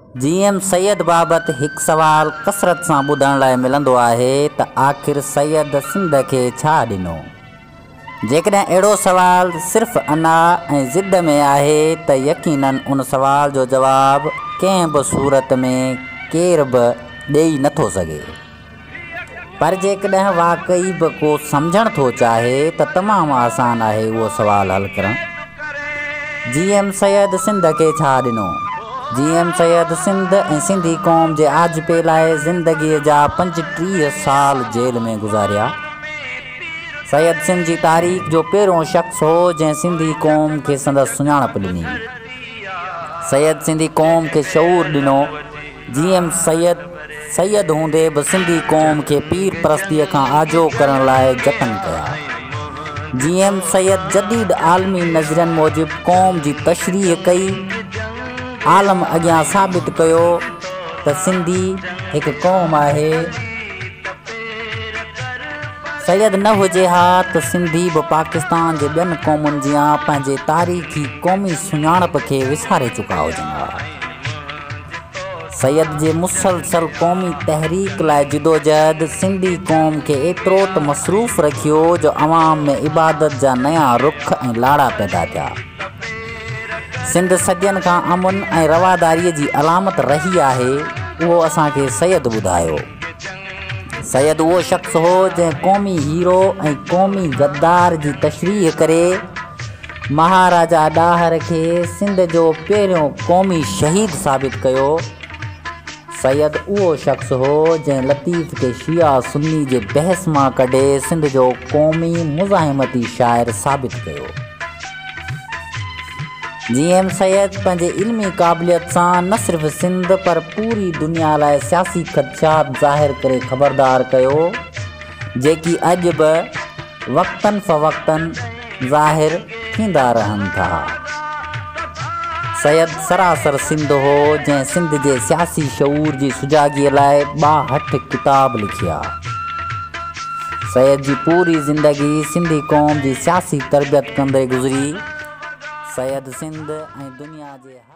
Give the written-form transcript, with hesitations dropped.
GM Syed बाबति हिकु सवाल कसरत सां ॿुधण लाइ मिलंदो आहे त आख़िर सैयद सिंध खे छा ॾिनो। जेकॾहिं अहिड़ो सवाल सिर्फ़ु अना ऐं ज़िद में आहे त यकीनन उन सवाल जो जवाबु कंहिं बि सूरत में केर बि ॾेई नथो सघे। पर जेकॾहिं वाक़ई बि को सम्झणु थो चाहे त तमामु आसान आहे उहो सवाल हल करणु। जीएम सैयद सिंध खे छा ॾिनो। जीएम सैयद सिंध ऐं सिंधी क़ौम जे आजपे लाइ ज़िंदगीअ जा 35 साल जेल में गुज़ारिया। सैयद सिंध जी तारीख़ जो पहिरियों शख़्स हो जंहिं सिंधी क़ौम खे संदसि सुञाणप ॾिनी। सैयद सिंधी क़ौम खे शऊर ॾिनो। जीएम सैयद हूंदे बि सिंधी क़ौम खे पीर परस्तीअ खां आजो करण लाइ जतन कया। जीएम सैयद जदीद आलमी नज़रनि मूजिबि क़ौम जी तशरीह कई। आलम अॻियां साबित कयो त सिंधी हिकु क़ौम आहे। सैयद न हुजे हा त सिंधी बि पाकिस्तान जे ॿियनि क़ौमुनि जियां पंहिंजे तारीख़ी क़ौमी सुञाणप खे विसारे चुका हुजनि हा। सैयद जे मुसलसल क़ौमी तहरीक लाइ जिदोजहद सिंधी क़ौम खे एतिरो त मसरूफ़ रखियो जो अवाम में इबादत जा नया रुख ऐं लाड़ा पैदा थिया। सिंध सदियनि खां अमुन ऐं रवादारीअ जी अलामत रही आहे, उहो असांखे सैयद ॿुधायो। सैयद उहो शख़्स हो जंहिं क़ौमी हीरो ऐं क़ौमी गद्दार जी तशरीह करे महाराजा ॾाहर खे सिंध जो पहिरियों क़ौमी शहीद साबित कयो। सैयद उहो शख़्स हो जंहिं लतीफ़ खे शिया सुन्नी जे बहस मां कढे सिंध जो क़ौमी मुज़ाहिमती शाइर साबित कयो। जीएम सैयद पंहिंजे इल्मी क़ाबिलियत सां न सिर्फ़ु सिंध पर पूरी दुनिया लाइ सियासी ख़दशात ज़ाहिर करे ख़बरदार कयो, जेकी अॼु बि वक़्तन फ़वक़्तन ज़ाहिर थींदा रहनि था। सैयद सरासर सिंध हो जंहिं सिंध जे सियासी शऊर जी सुजाॻीअ लाइ 62 किताब लिखिया। सैयद जी पूरी ज़िंदगी सिंधी क़ौम जी सियासी तरबियत कंदे गुज़री। सैयद सिंध ऐं दुनिया जे